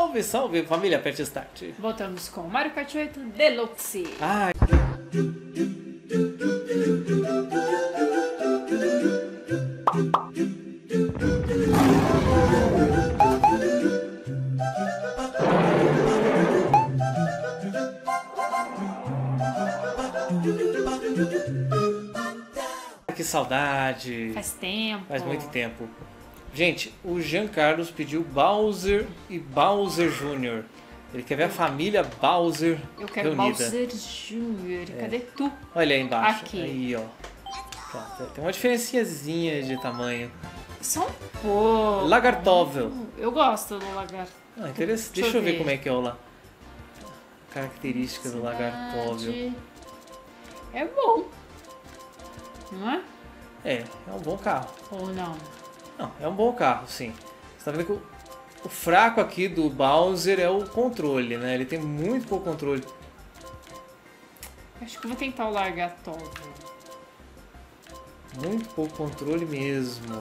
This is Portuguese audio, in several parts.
Salve, salve, família Pet Start. Voltamos com Mario Kart 8 Deluxe. Ai. Que saudade. Faz tempo. Faz muito tempo. Gente, o Jean Carlos pediu Bowser e Bowser Jr. Ele quer ver a família Bowser Eu quero reunida. Bowser Jr. Cadê tu? Olha aí embaixo. Aqui. Aí, ó. Pronto, tem uma diferenciazinha de tamanho. Só um pouco. Lagartóvel. Eu gosto do lagarto. Ah, interessante. Deixa eu ver como é que é o lá. Características do lagartóvel. É bom. Não é? É um bom carro. Ou não? Não, é um bom carro, sim. Você tá vendo que o fraco aqui do Bowser é o controle, né? Ele tem muito pouco controle. Acho que eu vou tentar o lagartóvel. Muito pouco controle mesmo.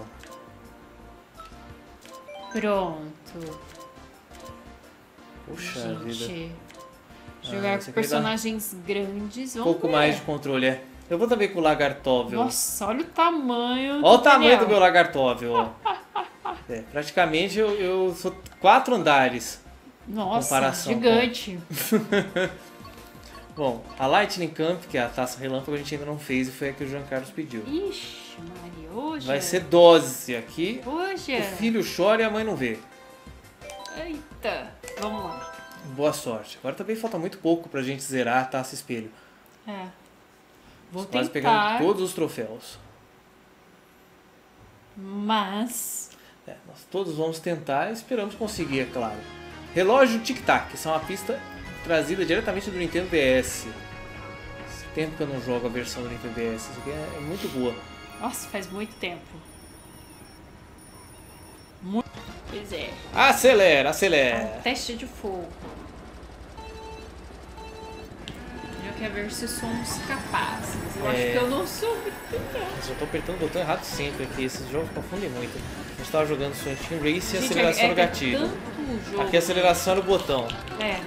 Pronto. Puxa vida. Gente, jogar com personagens grandes. Um pouco mais de controle, é. Eu vou também com o lagartóvel. Nossa, olha o tamanho. Olha o tamanho do meu lagartóvel, ó. Praticamente eu sou 4 andares. Nossa, comparação gigante. Bom, a Lightning Camp, que é a taça relâmpago, a gente ainda não fez e foi a que o Jean Carlos pediu. Ixi, Maria, hoje. Vai ser dose aqui. Hoje. O filho chora e a mãe não vê. Eita, vamos lá. Boa sorte. Agora também falta muito pouco pra gente zerar a taça espelho. É. Vou quase tentar. pegando todos os troféus. Mas... nós todos vamos tentar e esperamos conseguir, é claro. Relógio Tic Tac, que é uma pista trazida diretamente do Nintendo DS. Faz tempo que eu não jogo a versão do Nintendo DS. Isso aqui é muito boa. Nossa, faz muito tempo. Pois é. Acelera, acelera. Teste de fogo. Eu quero ver se somos capazes. Eu acho que eu não sou muito bom. Mas eu tô apertando o botão errado sempre aqui. Esses jogos confundem muito. A gente tava jogando Sonic Team Race e Gente, aceleração no gatilho. Tanto jogo. Aqui a aceleração era o botão. É.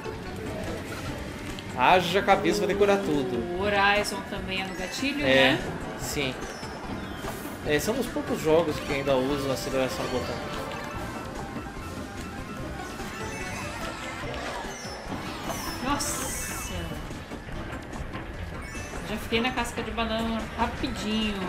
Haja cabeça pra decorar tudo. O Horizon também é no gatilho, né? Sim. São dos poucos jogos que ainda usam a aceleração no botão. Nossa! Já fiquei na casca de banana rapidinho.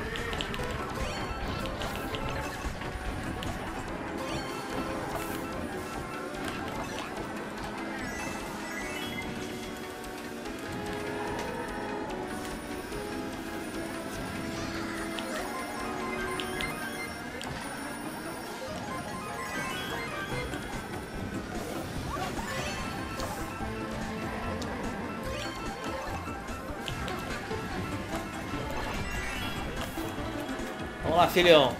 Vamos lá, filhão.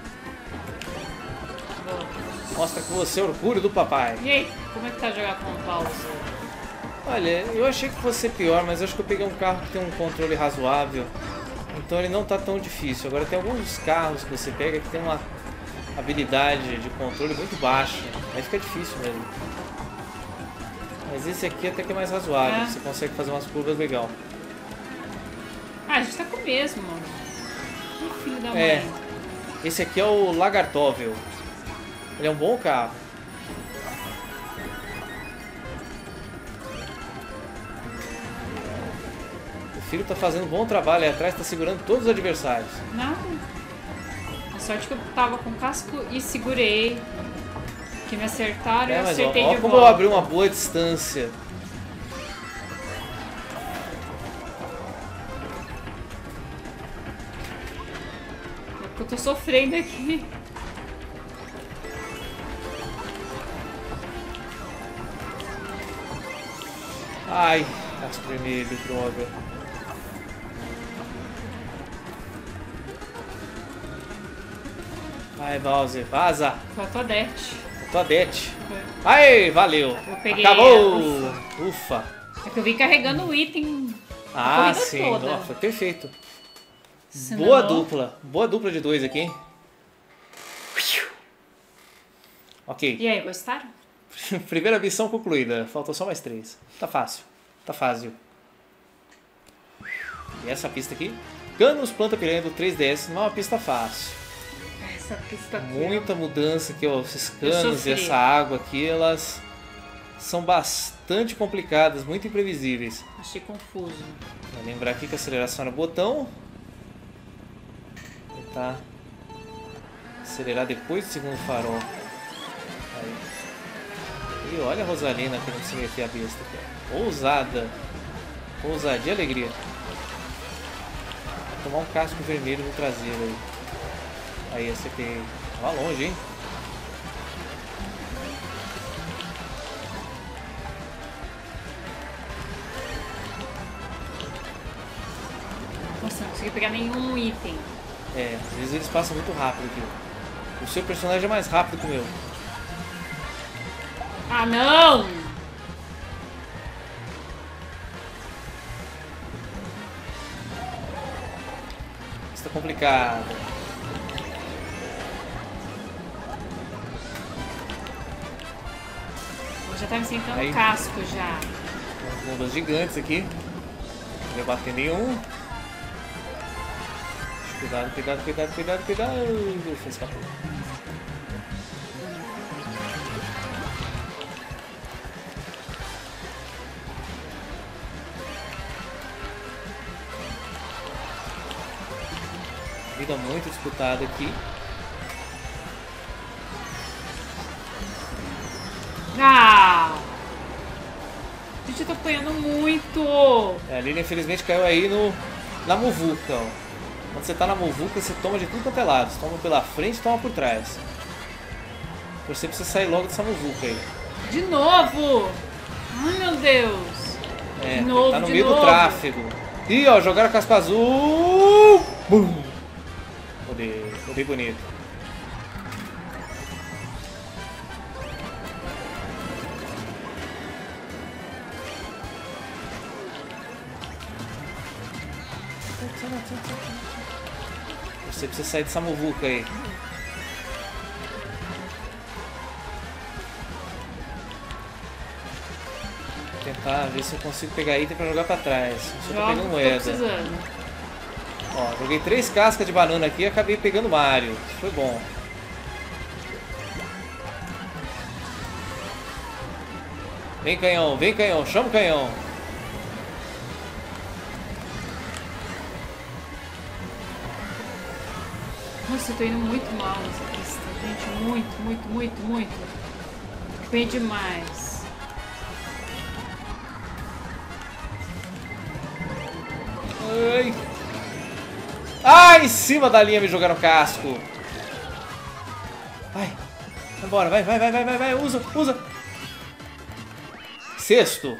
Mostra que você é o orgulho do papai. E aí, como é que tá jogar com o Bowser? Olha, eu achei que fosse pior, mas acho que eu peguei um carro que tem um controle razoável. Então ele não tá tão difícil. Agora tem alguns carros que você pega que tem uma habilidade de controle muito baixa. Aí fica difícil mesmo. Mas esse aqui até que é mais razoável. Você consegue fazer umas curvas legal. Ah, a gente tá com o mesmo. O filho da mãe. Esse aqui é o Lagartóvel. Ele é um bom carro. O filho tá fazendo um bom trabalho aí atrás, tá segurando todos os adversários. Nada. A sorte que eu tava com casco e segurei. Que me acertaram e eu Mas acertei ó de como volta. eu abri uma boa distância. É porque eu tô sofrendo aqui. Ai, as vermelho, droga. Vai, Bowser, vaza. Foi a Toadette. Toadette. Ai, valeu. Eu peguei Acabou. Ufa. É que eu vim carregando o item. Ah, corrida sim. toda. Nossa, perfeito. Senão- Boa dupla. Boa dupla de dois aqui, hein? Ok. E aí, gostaram? Primeira missão concluída. Faltou só mais 3. Tá fácil. Tá fácil. E essa pista aqui? Canos Planta Piranha do 3DS não é uma pista fácil. Essa pista aqui. Muita mudança aqui, ó. Esses canos e essa água aqui, elas são bastante complicadas, muito imprevisíveis. Achei confuso. Vou lembrar aqui que a aceleração era o botão. Vou tentar acelerar depois do segundo farol. Aí. E olha a Rosalina querendo se meter a besta aqui. Ousada. Ousadia e alegria. Vou tomar um casco vermelho no traseiro aí. Aí acertei. Tava longe, hein? Nossa, não consegui pegar nenhum item. É, às vezes eles passam muito rápido aqui. O seu personagem é mais rápido que o meu. Ah, não! Isso tá complicado. Eu já tá me sentando Aí. casco já. Umas bombas gigantes aqui. Não vai bater nenhum. Cuidado, cuidado, cuidado, cuidado, cuidado. Ufa, escapou. Vida muito disputada aqui. Ah! Gente, eu tô apanhando muito! A Lilian infelizmente caiu aí na muvuca, ó. Quando você tá na muvuca, você toma de tudo quanto é lado. Você toma pela frente e toma por trás. Você precisa sair logo dessa muvuca aí. De novo! Ai, meu Deus! É, De novo, tá no de meio novo. do tráfego. Ih, ó, jogaram a casca azul. Bum! Rodei bonito. Você precisa sair dessa muvuca aí. Vou tentar ver se eu consigo pegar item pra jogar pra trás. Só tô pegando Tô moeda. precisando. Ó, joguei 3 cascas de banana aqui e acabei pegando Mario. Isso foi bom. Vem canhão, chama o canhão. Nossa, eu tô indo muito mal nessa pista. Gente, muito. Bem demais. Ai! Ai, em cima da linha me jogaram casco. Vai. Vambora, vai. Usa. Sexto.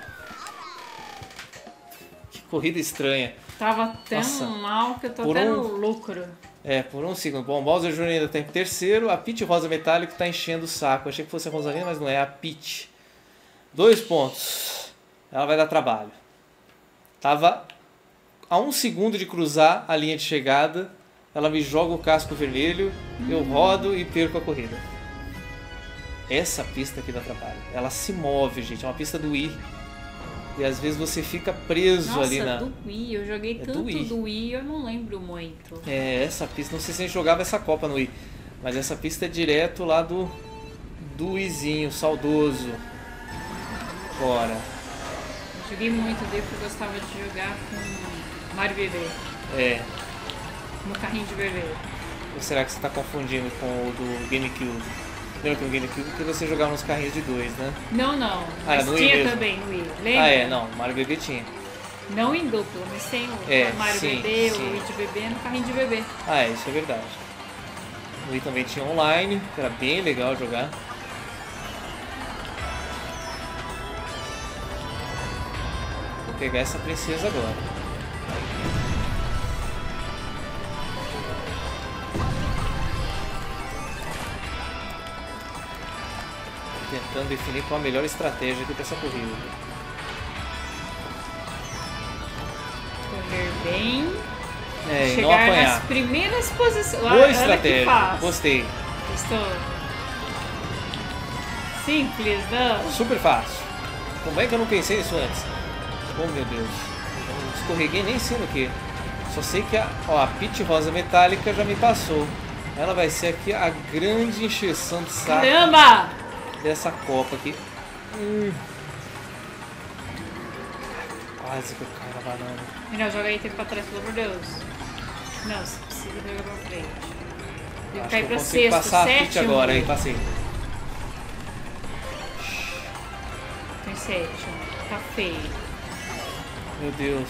Que corrida estranha. Tava tão Nossa. mal que eu tô Por até um- no lucro. É, por um segundo. Bom, Bowser Jr. ainda tá em terceiro. A Peach Rosa Metálico tá enchendo o saco. Achei que fosse a Rosalina, mas não é. A Peach. 2 pontos. Ela vai dar trabalho. Tava a 1 segundo de cruzar a linha de chegada. Ela me joga o casco vermelho. Eu rodo e perco a corrida. Essa pista aqui dá trabalho. Ela se move, gente. É uma pista do Wii. E às vezes você fica preso Nossa, ali na... do Wii. Eu joguei É tanto do Wii. do Wii, eu não lembro muito. É, essa pista, não sei se a gente jogava essa Copa no Wii, mas essa pista é direto lá do Wiizinho, saudoso. Bora. Eu joguei muito dele porque eu gostava de jogar com Mario Bebê. É, No carrinho de bebê. ou será que você está confundindo com o do GameCube? Lembra que no GameCube que você jogava nos carrinhos de 2, né? Não. Ah, Mas no Wii tinha mesmo. também no Wii. Lembra? Ah, é, não, Mario Bebê tinha. Não em dupla, mas tem o É, Mario sim, Bebê, sim. o Wii de bebê no carrinho de bebê. Ah, é, isso é verdade. No Wii também tinha online, que era bem legal jogar. Vou pegar essa princesa agora. Tentando definir qual a melhor estratégia aqui para essa corrida. Correr bem. É, e não Chegar apanhar. nas primeiras posições. Boa Olha que estratégia, fácil. gostei. Estou Simples, não. Super fácil. Como é que eu não pensei nisso antes? Oh meu Deus. Eu escorreguei nem sei no que. Só sei que a Peach rosa metálica já me passou. Ela vai ser aqui a grande encheção de saco. Caramba! Dessa copa aqui. Quase que eu caio na banana. Não, joga aí, tempo pra trás, pelo amor de Deus. Não, você precisa jogar pra frente. Eu Acho caí que pra eu consigo sexto, passar a Peach sétimo. agora, aí passei. Tô em sétimo. Tá feio. Meu Deus.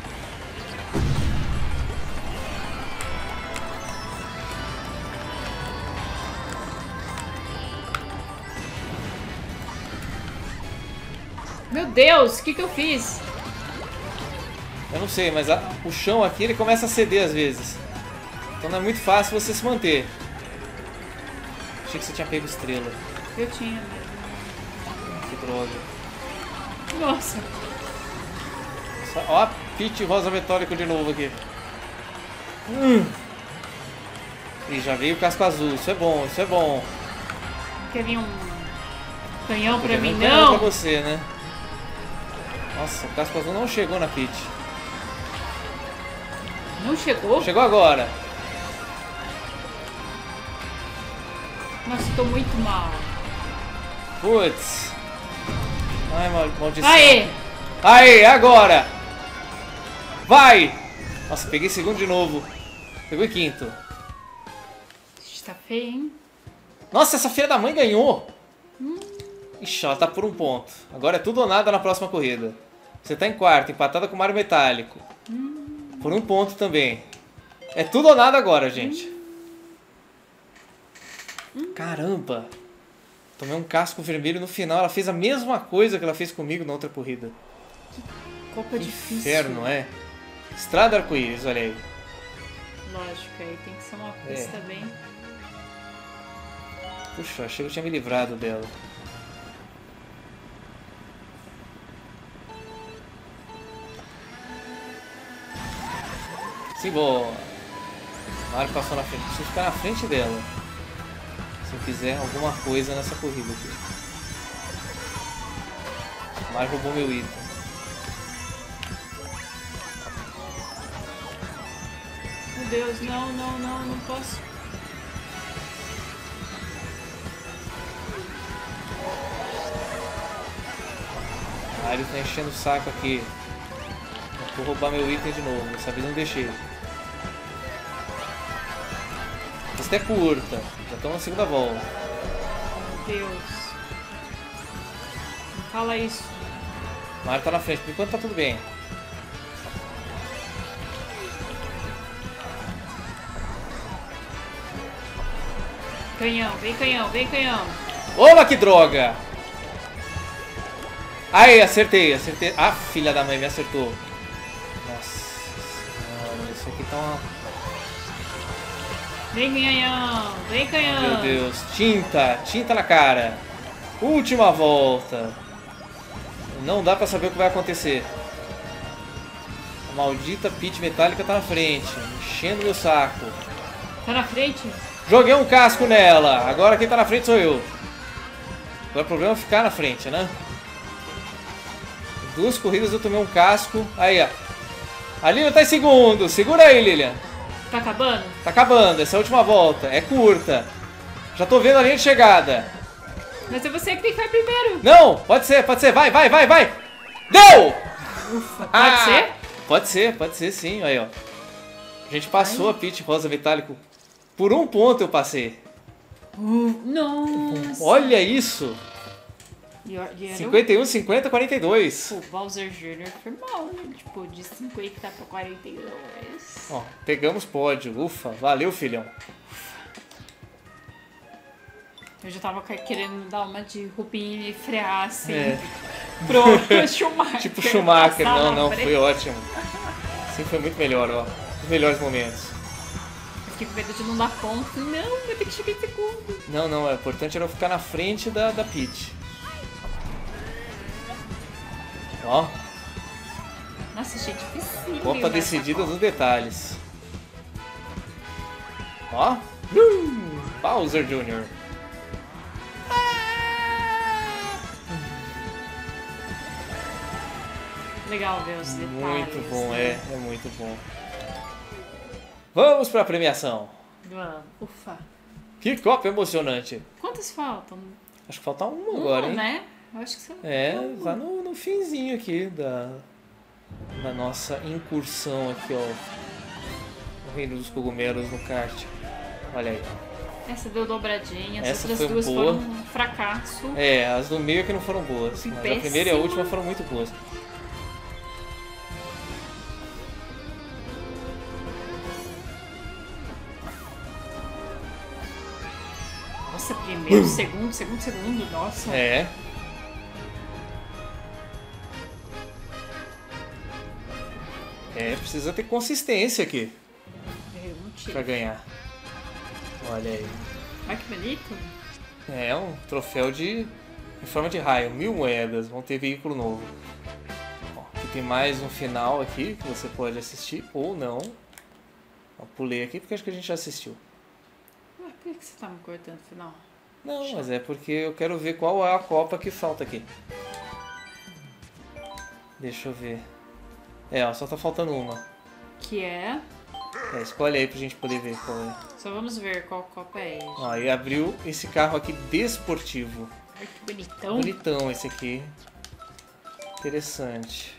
Meu Deus, o que eu fiz? Eu não sei, mas o chão aqui ele começa a ceder às vezes. Então não é muito fácil você se manter. Achei que você tinha pego estrela. Eu tinha mesmo. Que droga. Nossa. Ó a Peach rosa metálica de novo aqui. E já veio o casco azul. Isso é bom, isso é bom. Quer vir um canhão pra Podia mim, vir um canhão não? pra você, né? Nossa, o casco azul não chegou na Peach. Não chegou? Chegou agora. Nossa, tô muito mal. Putz. Ai, maldição. Aê! Aê, agora! Vai! Nossa, peguei segundo de novo. Pegou em quinto. Ixi, tá feio, hein? Nossa, essa filha da mãe ganhou! Ixi, ela tá por um ponto. Agora é tudo ou nada na próxima corrida. Você tá em quarto, empatada com o Mario Metálico. Por um ponto também. É tudo ou nada agora, gente. Caramba! Tomei um casco vermelho no final. Ela fez a mesma coisa que ela fez comigo na outra corrida. Copa difícil. Inferno, não é? Estrada arco-íris, olha aí. Lógico, aí tem que ser uma pista bem... Puxa, achei que eu tinha me livrado dela. Simbora. Mario passou na frente. Preciso ficar na frente dela. Se eu quiser alguma coisa nessa corrida aqui. Mario roubou meu item. Meu Deus, não posso. Mario tá enchendo o saco aqui. Vou roubar meu item de novo. Dessa vez não deixei. Esta é curta. Já estamos na segunda volta. Meu Deus. Não fala isso. Mario tá na frente. Por enquanto tá tudo bem. Canhão, vem canhão, vem canhão. Opa, que droga! Aí, acertei. Ah, filha da mãe, me acertou. Nossa senhora, isso aqui tá uma... Vem canhão, vem canhão. Meu Deus, tinta na cara. Última volta. Não dá pra saber o que vai acontecer. A maldita Peach metálica tá na frente, enchendo meu saco. Tá na frente? Joguei um casco nela, agora quem tá na frente sou eu. Agora o problema é ficar na frente, né? Duas corridas eu tomei um casco. Aí, ó. A Lilian tá em segundo. Segura aí, Lilian. Tá acabando? Tá acabando. Essa é a última volta. É curta. Já tô vendo a linha de chegada. Mas é você que tem que ficar primeiro. Não! Pode ser. Vai. Deu! Ufa, pode ser? Pode ser sim. Aí, ó. A gente passou a Peach rosa metálico. Por um ponto eu passei. Nossa. Olha isso. E era 51, 50, 42. O Bowser Jr. foi mal, né? Tipo, de 50 pra 42. Ó, pegamos pódio. Ufa, valeu, filhão. Eu já tava querendo dar uma de Rubinho e frear assim. É. Pro Schumacher. Tipo Schumacher. Passar na Não, frente. foi ótimo. Sim, foi muito melhor, ó. Os melhores momentos. Eu fiquei com medo de não dar ponto. Não, vai ter que chegar em segundo. Não, o importante era eu ficar na frente da Peach. Ó, Nossa, achei difícil. Copa decidida nos detalhes. Ó, Bowser Jr. legal ver os detalhes. Muito bom, né? é muito bom. Vamos pra premiação. Vamos. Ufa. Que copa emocionante. Quantas faltam? Acho que falta uma agora, hein? né? Eu acho que você Tá no finzinho aqui da nossa incursão aqui, ó. No Reino dos Cogumelos, no kart. Olha aí. Essa deu dobradinha, as Essa outras foi duas boa. foram um fracasso. É, as do meio que não foram boas. Mas a primeira e a última foram muito boas. Nossa, primeiro, segundo, nossa. É. Precisa ter consistência aqui Eu não tive. pra ganhar. Olha aí. Olha que bonito. É um troféu em forma de raio, 1000 moedas. Vão ter veículo novo. Ó, aqui tem mais um final aqui que você pode assistir ou não. Eu pulei aqui porque acho que a gente já assistiu. Ué, por que você tá me cortando no final? Não, mas é porque eu quero ver qual é a copa que falta aqui. Deixa eu ver. Ó, só tá faltando uma. Que é... Escolhe aí pra gente poder ver qual é. Só vamos ver qual copa é esse. Ó, e abriu esse carro aqui desportivo. Olha que bonitão. Bonitão esse aqui. Interessante.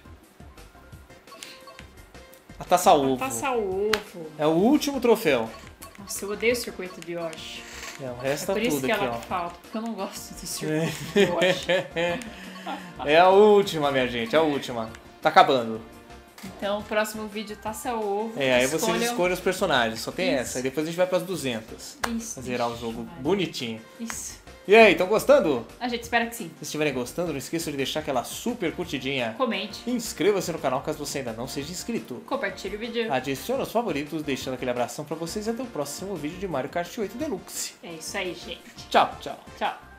A taça ovo. Taça ovo. É o último troféu. Nossa, eu odeio o circuito de Yoshi. O resto Por tá isso tudo que aqui, ela ó. que falta, porque eu não gosto do circuito de Yoshi. É a última, minha gente, é a última. Tá acabando. Então, o próximo vídeo Taça Ovo. Aí vocês escolhem os personagens, só tem Isso. essa. Aí depois a gente vai pras 200. Isso. Pra zerar o jogo Maria. bonitinho. Isso. E aí, estão gostando? A gente espera que sim. Se estiverem gostando, não esqueçam de deixar aquela super curtidinha. Comente. Inscreva-se no canal caso você ainda não seja inscrito. Compartilhe o vídeo. Adicione os favoritos, deixando aquele abração pra vocês e até o próximo vídeo de Mario Kart 8 Deluxe. É isso aí, gente. Tchau, tchau. Tchau.